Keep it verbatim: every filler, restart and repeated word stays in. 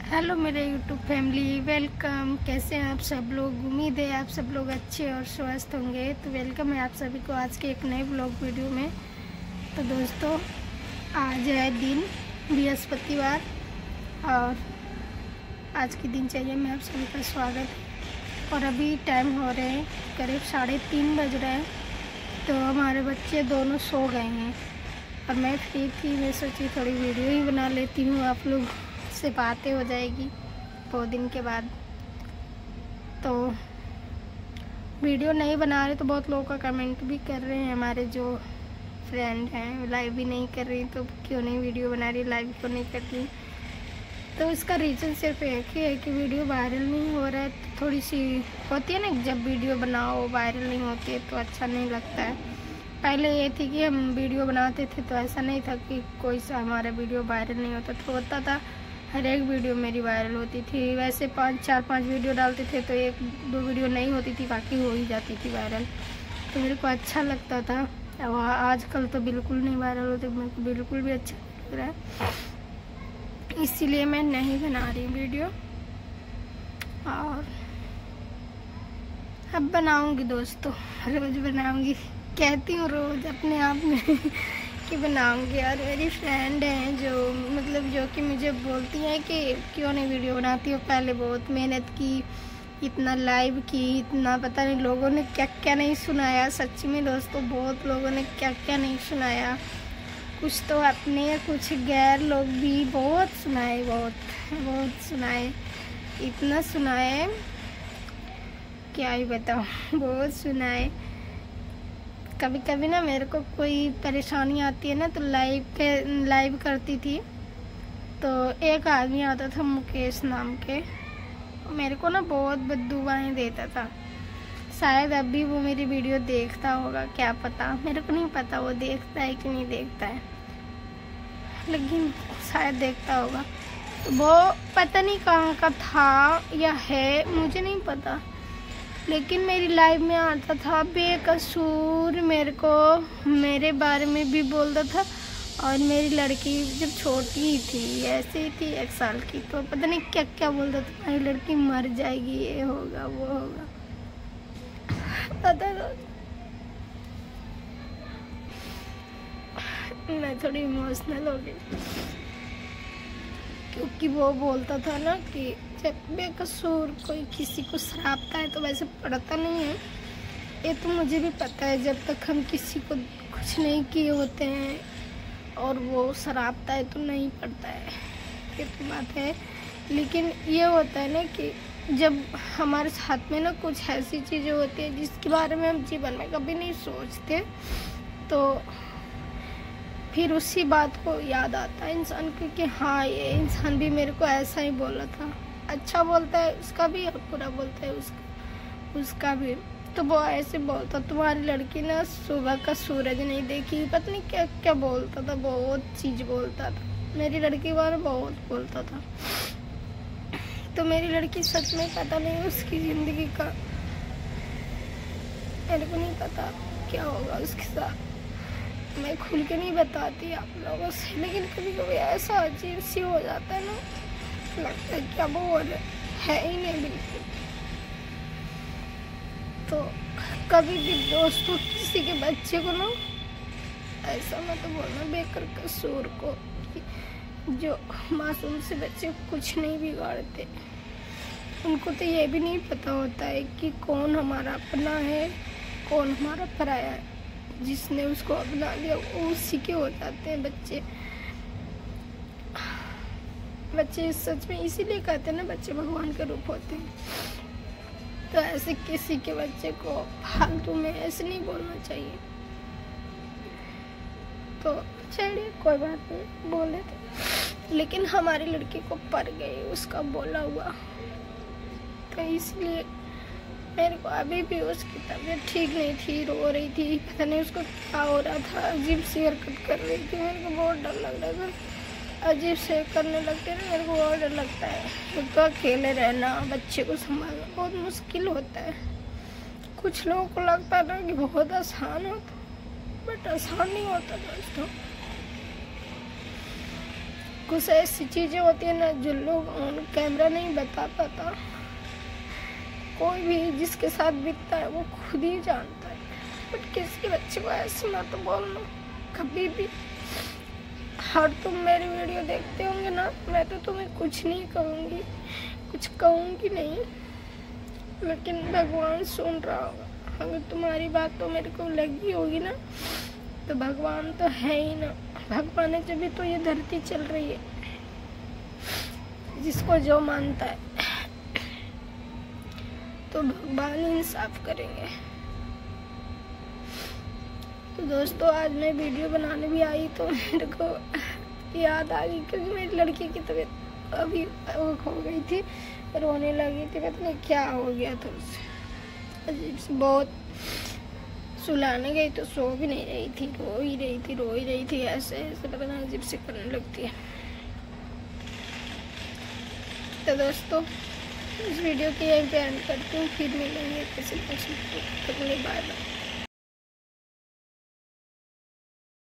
Hello मेरे YouTube family, welcome. कैसे हैं आप सब लोग? उम्मीद है आप सब लोग अच्छे और स्वस्थ होंगे। तो वेलकम है आप सभी को आज के एक नए ब्लॉग वीडियो में। तो दोस्तों, आज है दिन बृहस्पतिवार और आज की दिनचर्या में आप सभी का स्वागत है। और अभी टाइम हो रहे हैं करीब साढ़े तीन बज रहे हैं। तो हमारे बच्चे दोनों सो गए हैं और मैं फ्री थी। मैं सोची थोड़ी वीडियो ही बना लेती हूँ, आप लोग से बातें हो जाएगी बहुत दिन के बाद। तो वीडियो नहीं बना रहे तो बहुत लोगों का कमेंट भी कर रहे हैं, हमारे जो फ्रेंड हैं लाइव भी नहीं कर रही तो क्यों नहीं वीडियो बना रही, लाइव क्यों नहीं करती। तो इसका रीज़न सिर्फ एक ही है कि वीडियो वायरल नहीं हो रहा है। तो थोड़ी सी होती है ना, जब वीडियो बनाओ वायरल नहीं होती है तो अच्छा नहीं लगता है। पहले ये थी कि हम वीडियो बनाते थे तो ऐसा नहीं था कि कोई सा हमारा वीडियो वायरल नहीं होता तो होता था, हर एक वीडियो मेरी वायरल होती थी। वैसे पाँच चार पाँच वीडियो डालते थे तो एक दो वीडियो नहीं होती थी, बाकी हो ही जाती थी वायरल। तो मेरे को अच्छा लगता था। अब आजकल तो बिल्कुल नहीं वायरल होती, मेरे को बिल्कुल भी अच्छा लग रहा है, इसीलिए मैं नहीं बना रही वीडियो। और अब बनाऊंगी दोस्तों, रोज़ बनाऊंगी, कहती हूँ रोज़ अपने आप में कि बनाऊंगी। और मेरी फ्रेंड हैं जो मतलब जो कि मुझे बोलती हैं कि क्यों नहीं वीडियो बनाती हो, पहले बहुत मेहनत की, इतना लाइव की, इतना पता नहीं लोगों ने क्या क्या नहीं सुनाया। सच में दोस्तों, बहुत लोगों ने क्या क्या नहीं सुनाया, कुछ तो अपने कुछ गैर लोग भी बहुत सुनाए, बहुत बहुत सुनाए, इतना सुनाए क्या ही बताऊँ, बहुत सुनाए। कभी कभी ना मेरे को कोई परेशानी आती है ना तो लाइव पे लाइव करती थी तो एक आदमी आता था मुकेश नाम के, मेरे को ना बहुत बद्दुआएं देता था। शायद अभी वो मेरी वीडियो देखता होगा, क्या पता, मेरे को नहीं पता वो देखता है कि नहीं देखता है, लेकिन शायद देखता होगा। तो वो पता नहीं कहाँ का था या है, मुझे नहीं पता, लेकिन मेरी लाइव में आता था बेकसूर, मेरे को मेरे बारे में भी बोलता था। और मेरी लड़की जब छोटी ही थी, ऐसे ही थी एक साल की, तो पता नहीं क्या क्या बोलता था, मेरी लड़की मर जाएगी, ये होगा वो होगा, पता था। मैं थोड़ी इमोशनल हो गई क्योंकि वो बोलता था ना कि जब बेकसूर कोई किसी को श्रापता है तो वैसे पड़ता नहीं है, ये तो मुझे भी पता है। जब तक हम किसी को कुछ नहीं किए होते हैं और वो श्रापता है तो नहीं पड़ता है, ये तो बात है। लेकिन ये होता है ना कि जब हमारे साथ में ना कुछ ऐसी चीज़ें होती है जिसके बारे में हम जीवन में कभी नहीं सोचते, तो फिर उसी बात को याद आता है इंसान को कि हाँ, ये इंसान भी मेरे को ऐसा ही बोला था। अच्छा बोलता है उसका भी और बुरा बोलता है उसका उसका भी। तो वो ऐसे बोलता, तुम्हारी लड़की ना सुबह का सूरज नहीं देखी, पता नहीं क्या क्या बोलता था, बहुत चीज़ बोलता था। मेरी लड़की के बारे में बहुत बोलता था। तो मेरी लड़की सच में पता नहीं उसकी ज़िंदगी का, मेरे को नहीं पता क्या होगा उसके साथ, मैं खुल के नहीं बताती आप लोगों से। लेकिन कभी कभी ऐसा अजीब सी हो जाता है ना, लगता है क्या वो है ही नहीं बिल्कुल। तो कभी भी दोस्तों किसी के बच्चे को ना ऐसा मत तो बोलना बेकर कसूर को, जो मासूम से बच्चे कुछ नहीं बिगाड़ते। उनको तो ये भी नहीं पता होता है कि कौन हमारा अपना है कौन हमारा पराया है। जिसने उसको अपना लिया वो उसी के हो जाते हैं बच्चे। बच्चे सच में इसीलिए कहते हैं ना, बच्चे भगवान के रूप होते हैं। तो ऐसे किसी के बच्चे को फालतू में ऐसे नहीं बोलना चाहिए। तो चलिए कोई बात नहीं, बोले थे, लेकिन हमारी लड़की को पड़ गई उसका बोला हुआ, तो इसलिए मेरे को अभी भी उसकी तबीयत ठीक नहीं थी, रो रही थी, पता नहीं उसको क्या हो रहा था, अजीब सी हरकत कर रही थी। मेरे को बहुत डर लग रहा था, अजीब से करने लगते ना, मेरे को बहुत डर लगता है। तो अकेले रहना, बच्चे को संभालना बहुत मुश्किल होता है। कुछ लोगों को लगता है ना कि बहुत आसान होता, बट आसान नहीं होता दोस्तों। कुछ ऐसी चीज़ें होती है ना जो लोग ऑन कैमरा नहीं बता पाता। कोई भी जिसके साथ बीतता है वो खुद ही जानता है। बट किसी बच्चे को ऐसे मत बोलना कभी भी। और तुम मेरी वीडियो देखते होंगे ना, मैं तो तुम्हें कुछ नहीं कहूँगी, कुछ कहूँगी नहीं, लेकिन भगवान सुन रहा होगा। अगर तुम्हारी बात तो मेरे को लगी होगी ना, तो भगवान तो है ही ना। भगवान है जब भी तो ये धरती चल रही है। जिसको जो मानता है तो भगवान इंसाफ करेंगे। तो दोस्तों आज मैं वीडियो बनाने भी आई तो मेरे को याद आ गई, क्योंकि मेरी लड़की की तबीयत अभी वो हो गई थी, रोने लगी थी। पता नहीं क्या हो गया था उसे, अजीब से बहुत। सुलाने गई तो सो भी नहीं रही थी, रो ही रही थी रो ही रही थी ऐसे ऐसे पता नहीं अजीब से करने लगती है। तो दोस्तों इस वीडियो की यहीं पे एंड करती हूँ, फिर मिलेंगे किसी नेक्स्ट वीडियो। Bye bye.